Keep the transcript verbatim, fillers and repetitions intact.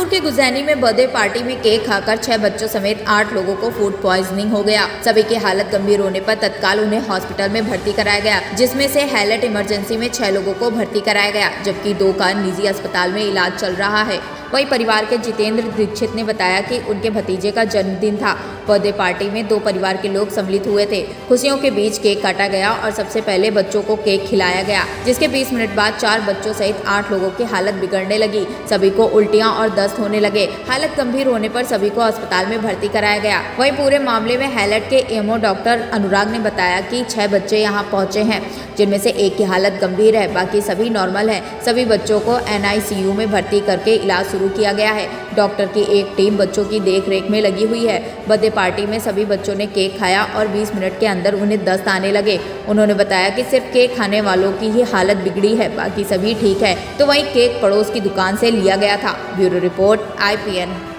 कानपुर के गुजैनी में birthday party में केक खाकर छह बच्चों समेत आठ लोगों को फूड प्वाइजनिंग हो गया। सभी की हालत गंभीर होने पर तत्काल उन्हें हॉस्पिटल में भर्ती कराया गया, जिसमें से हैलेट इमरजेंसी में छह लोगों को भर्ती कराया गया, जबकि दो का निजी अस्पताल में इलाज चल रहा है। वहीं परिवार के जितेंद्र दीक्षित ने बताया कि उनके भतीजे का जन्मदिन था। बर्थडे पार्टी में दो परिवार के लोग सम्मिलित हुए थे। खुशियों के बीच केक काटा गया और सबसे पहले बच्चों को केक खिलाया गया, जिसके बीस मिनट बाद चार बच्चों सहित आठ लोगों की हालत बिगड़ने लगी। सभी को उल्टियां और दस्त होने लगे। हालत गंभीर होने पर सभी को अस्पताल में भर्ती कराया गया। वहीं पूरे मामले में हैलेट के एमओ डॉक्टर अनुराग ने बताया कि छह बच्चे यहां पहुंचे हैं, जिनमें से एक की हालत गंभीर है, बाकी सभी नॉर्मल है। सभी बच्चों को एन आई सी यू में भर्ती करके इलाज शुरू किया गया है। डॉक्टर की एक टीम बच्चों की देख रेख में लगी हुई है। बर्थडे पार्टी में सभी बच्चों ने केक खाया और बीस मिनट के अंदर उन्हें दस्त आने लगे। उन्होंने बताया कि सिर्फ केक खाने वालों की ही हालत बिगड़ी है, बाकी सभी ठीक है। तो वहीं केक पड़ोस की दुकान से लिया गया था। Bureau report I P N.